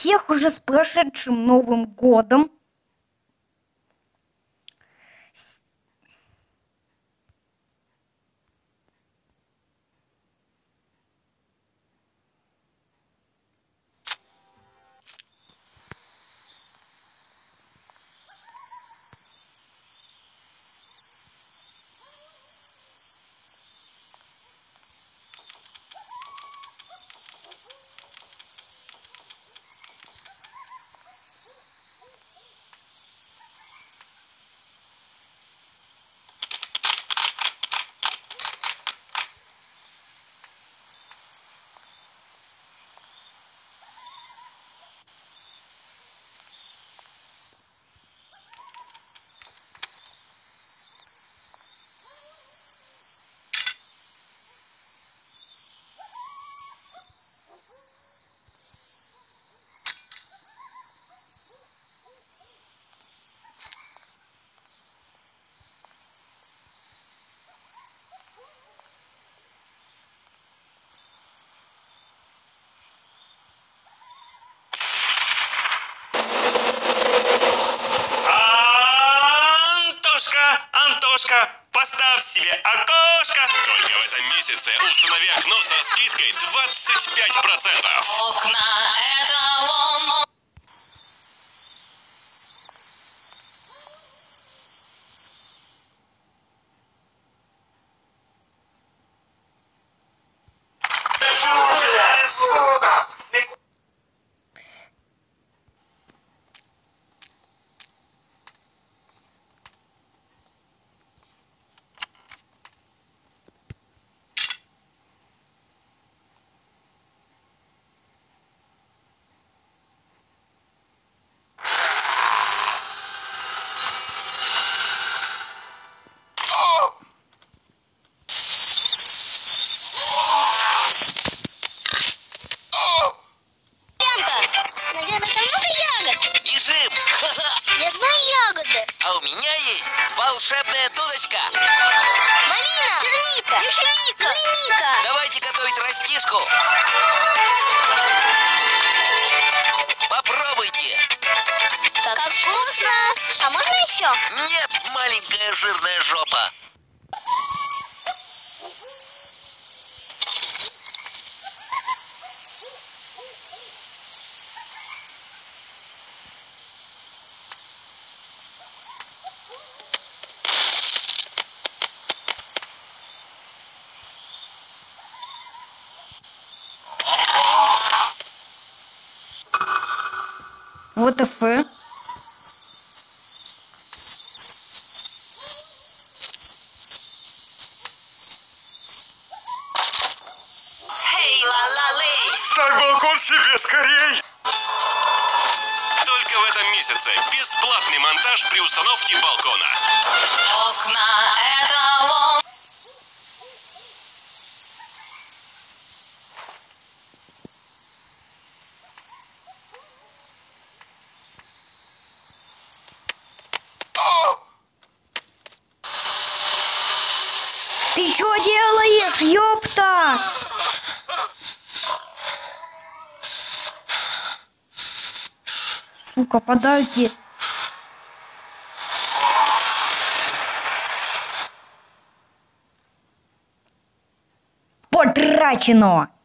всех уже с прошедшим Новым годом. Антошка, поставь себе окошко. Только в этом месяце установи окно со скидкой 25%. Окна — эталон. А у меня есть волшебная дудочка. Малина, черника, ежевика, земляника. Давайте готовить растишку. Попробуйте. Как вкусно. А можно еще? Нет, маленькая жирная жопа. ВТФ. Ставь балкон себе скорей! Только в этом месяце бесплатный монтаж при установке балкона. Окна — эталон. Ты что делаешь, ёпта? Сука, подайте. Потрачено.